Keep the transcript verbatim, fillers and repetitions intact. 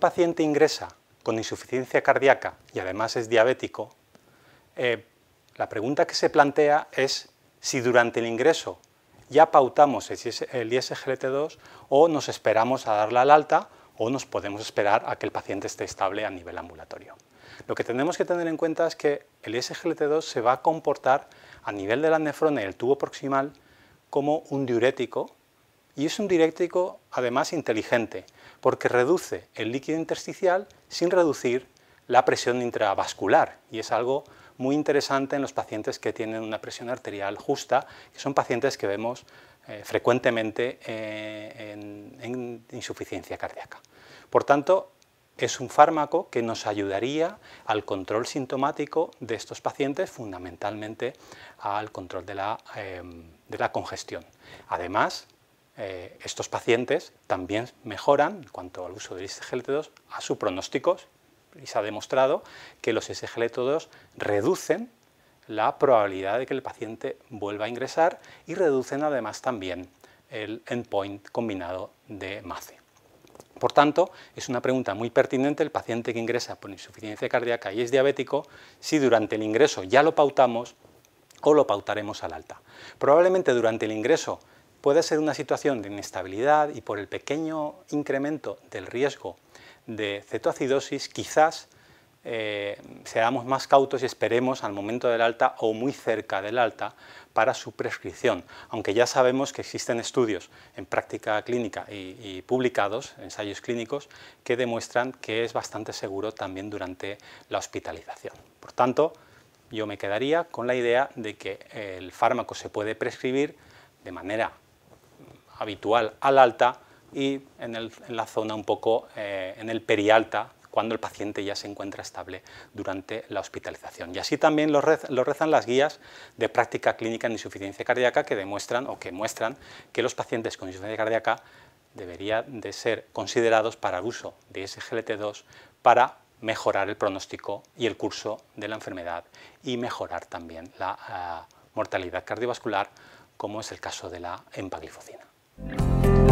paciente ingresa con insuficiencia cardíaca y además es diabético, eh, la pregunta que se plantea es si durante el ingreso ya pautamos el I S G L T dos o nos esperamos a darle al alta o nos podemos esperar a que el paciente esté estable a nivel ambulatorio. Lo que tenemos que tener en cuenta es que el I S G L T dos se va a comportar a nivel de la nefrona y el tubo proximal como un diurético, y es un diurético además inteligente porque reduce el líquido intersticial sin reducir la presión intravascular, y es algo muy interesante en los pacientes que tienen una presión arterial justa, que son pacientes que vemos eh, frecuentemente eh, en, en insuficiencia cardíaca. Por tanto, es un fármaco que nos ayudaría al control sintomático de estos pacientes, fundamentalmente al control de la, eh, de la congestión. Además, eh, estos pacientes también mejoran, en cuanto al uso del I S G L T dos, a su pronóstico, y se ha demostrado que los I S G L T dos reducen la probabilidad de que el paciente vuelva a ingresar y reducen además también el endpoint combinado de M A C E. Por tanto, es una pregunta muy pertinente el paciente que ingresa por insuficiencia cardíaca y es diabético, si durante el ingreso ya lo pautamos o lo pautaremos al alta. Probablemente durante el ingreso puede ser una situación de inestabilidad y por el pequeño incremento del riesgo de cetoacidosis, quizás eh, seamos más cautos y esperemos al momento del alta o muy cerca del alta para su prescripción, aunque ya sabemos que existen estudios en práctica clínica y, y publicados, ensayos clínicos, que demuestran que es bastante seguro también durante la hospitalización. Por tanto, yo me quedaría con la idea de que el fármaco se puede prescribir de manera habitual al alta y en, el, en la zona un poco eh, en el perialta, cuando el paciente ya se encuentra estable durante la hospitalización. Y así también lo, rez, lo rezan las guías de práctica clínica en insuficiencia cardíaca que demuestran o que muestran que los pacientes con insuficiencia cardíaca deberían de ser considerados para el uso de I S G L T dos para mejorar el pronóstico y el curso de la enfermedad y mejorar también la uh, mortalidad cardiovascular, como es el caso de la empagliflozina.